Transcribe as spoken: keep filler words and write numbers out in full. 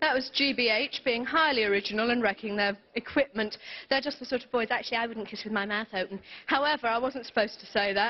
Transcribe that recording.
that was G B H being highly original and wrecking their equipment. They're just the sort of boys, actually, I wouldn't kiss with my mouth open. However, I wasn't supposed to say that.